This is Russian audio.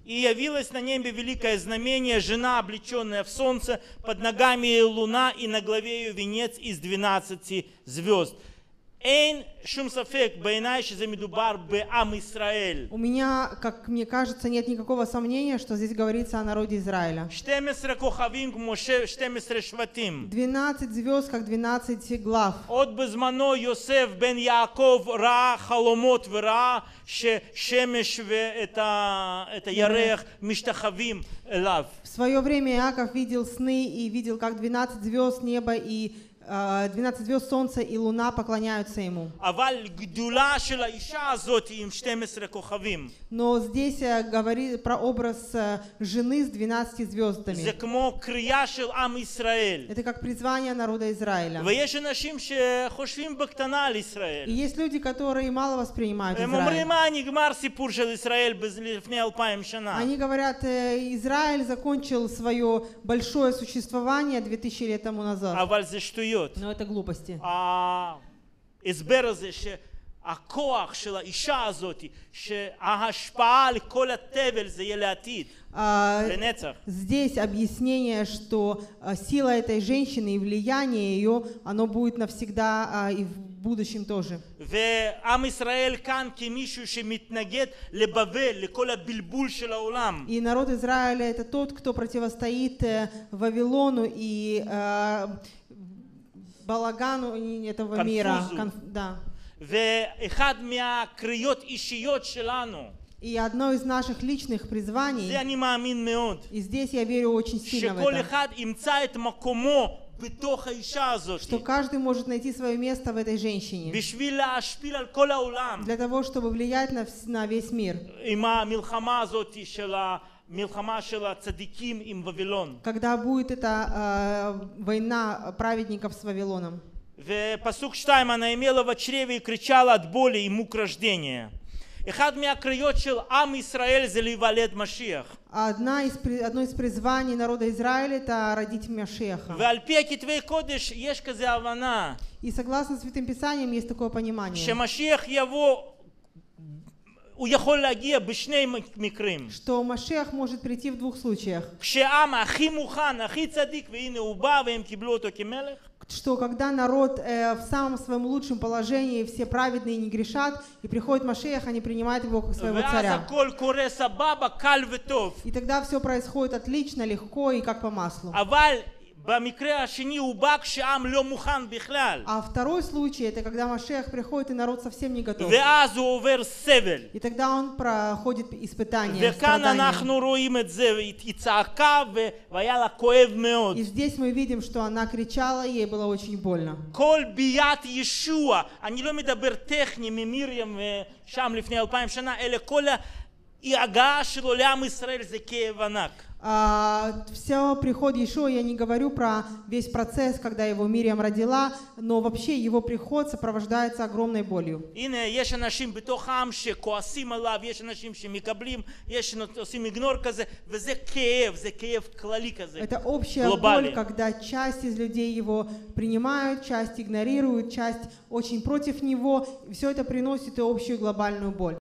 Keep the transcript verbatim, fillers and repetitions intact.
И явилось на небе великое знамение, жена, облеченная в солнце, под ногами ее луна, и на главе ее венец из двенадцати звезд. Эйн шум сафек бейнай шезе медубар беам Исраэль. У меня, как мне кажется, нет никакого сомнения, что здесь говорится о народе Израиля. שתים עשרה כוכבים כמו שתים עשרה שבטים. двенадцать звезд, как двенадцать глав. עוד בזמנו יוסף בן יעקב ראה חלומות וראה ששמש ואת הירח משתחווים אליו. В свое время Иаков видел сны и видел, как двенадцать звезд неба и двенадцать звезд солнца и луна поклоняются ему. אבל גדולה של האישה הזאת עם שתים עשרה כוכבים. Но здесь говорит про образ жены с двенадцатью звездами. זה כמו קריאה של עם ישראל. Это как призвание народа Израиля. ויש אנשים שחושבים בקטנה על ישראל. И есть люди, которые мало воспринимают הם אומרים, Израиль. מה נגמר סיפור של ישראל לפני אלפיים שנה. Они говорят, Израиль закончил свое большое существование две тысячи лет тому назад. אבל זה שטויות. Но это глупости. ההסבר הזה שהכוח של האישה הזאת, שההשפעה על כל התבל זה יהיה לעתיד, לנצח. Здесь объяснение, что сила этой женщины и влияние ее, оно будет навсегда и в будущем тоже. ועם ישראל כאן כמישהו שמתנגד לבבל, לכל הבלבול של העולם. И народ Израиля это тот, кто противостоит Вавилону и балагану этого мира. Да. ואחד מהקריאות אישיות שלנו. И одно из наших личных призваний, זה אני מאמין מאוד. и здесь я верю очень сильно в שכל это, אחד ימצא את מקומו בתוך האישה הזאת. что каждый может найти свое место в этой женщине. בשביל להשפיל על כל העולם. Для того, чтобы влиять на, на весь мир. עם המלחמה הזאת של ה... מלחמה של הצדיקים עם וавилон. Когда будет эта э, война праведников с Вавилоном. ופסוק שתיים, הנעמלה в чреве и кричала от боли и мук рождения. אחד מהקריאות של עם ישראל זה להיוולד משיח. Одна из, одно из призваний народа Израиля это родить Машиаха. ועל פי כתבי קודש יש כזה הבנה. И согласно Святым Писаниям есть такое понимание. שמשיח יבוא הוא יכול להגיע בשני מקרים. Что Машиах может прийти в двух случаях. כשהעם הכי מוכן, הכי צדיק, והנה הוא בא והם קיבלו אותו כמלך. Что когда народ э, в самом своем лучшем положении, все праведные не грешат, и приходит Машиах, они принимают его как своего царя. И тогда все происходит отлично, легко и как по маслу. במקרה השני הוא בא כשעם לא מוכן בכלל. А второй случай это когда Машиах приходит и народ совсем не готов. ואז הוא עובר סבל. И тогда он проходит испытания, וכאן אנחנו רואים את זה, היא צעקה והיה לה כואב מאוד. И здесь мы видим, что она кричала, ей было очень больно. כל ביאת ישוע, אני לא מדבר טכני ממרים שם לפני אלפיים שנה, אלא כל ההגעה שלו לעם ישראל זה כאב ענק. Uh, все приход Иешуа, я не говорю про весь процесс, когда его Мириам родила, но вообще его приход сопровождается огромной болью. הנה, יש אנשים בתוך העם שכועסים עליו, יש אנשים שמקבלים, יש עושים איגנור כזה, וזה כאב, זה כאב כללי כזה. Это общая боль, когда часть из людей его принимают, часть игнорируют, часть очень против него, и все это приносит и общую глобальную боль.